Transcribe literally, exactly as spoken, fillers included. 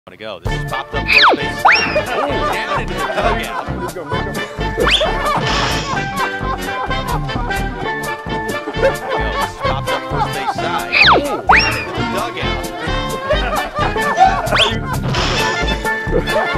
To go. This is popped up first base side. Oh, down into the dugout. Let's go, let's go. This is popped up first base side. Oh, down into the dugout.